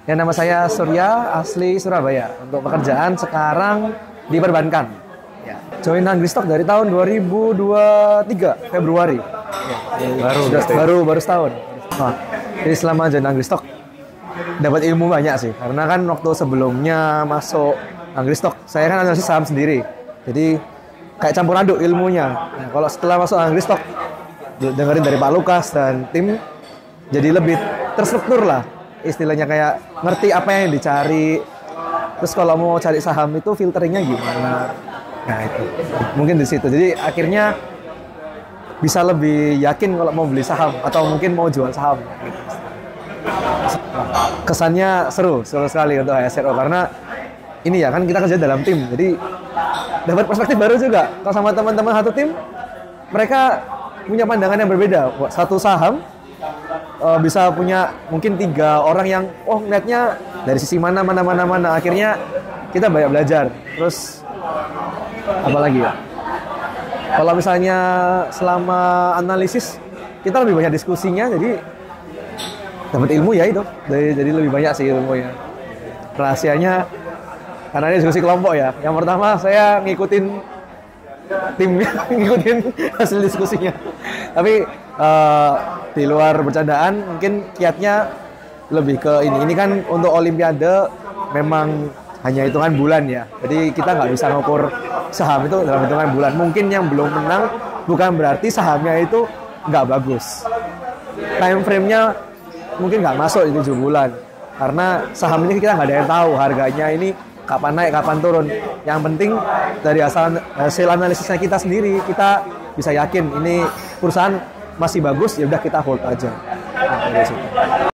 Ya, nama saya Surya, asli Surabaya. Untuk pekerjaan sekarang di perbankan. Ya. Join Anggristok dari tahun 2023 Februari. Ya. Baru setahun. Nah, jadi selama join Anggristok dapat ilmu banyak sih. Karena kan waktu sebelumnya masuk Anggristok, saya kan analisis saham sendiri. Jadi kayak campur aduk ilmunya. Nah, kalau setelah masuk Anggristok, dengerin dari Pak Lukas dan tim, jadi lebih terstruktur lah. Istilahnya kayak ngerti apa yang dicari. Terus kalau mau cari saham itu filteringnya gimana? Nah itu mungkin di situ. Jadi akhirnya bisa lebih yakin kalau mau beli saham atau mungkin mau jual saham. Kesannya seru sekali untuk HSRO karena ini ya kan kita kerja dalam tim. Jadi dapat perspektif baru juga. Kalau sama teman-teman satu tim, mereka punya pandangan yang berbeda. Satu saham bisa punya mungkin 3 orang yang ngeliatnya dari sisi mana. Akhirnya kita banyak belajar. Terus apa lagi ya, kalau misalnya selama analisis kita lebih banyak diskusinya, jadi dapat ilmu ya itu. Jadi lebih banyak sih ilmunya. Rahasianya karena ini diskusi kelompok ya. Yang pertama saya ngikutin timnya, ngikutin hasil diskusinya. Tapi di luar bercandaan, mungkin kiatnya lebih ke ini. Ini kan untuk Olimpiade memang hanya hitungan bulan ya. Jadi kita nggak bisa ngukur saham itu dalam hitungan bulan. Mungkin yang belum menang bukan berarti sahamnya itu nggak bagus. Time frame-nya mungkin nggak masuk di 7 bulan. Karena saham ini kita nggak ada yang tahu harganya ini kapan naik, kapan turun. Yang penting dari hasil analisisnya kita sendiri, kita bisa yakin ini perusahaan masih bagus, ya udah kita hold aja. Nah, dari situ.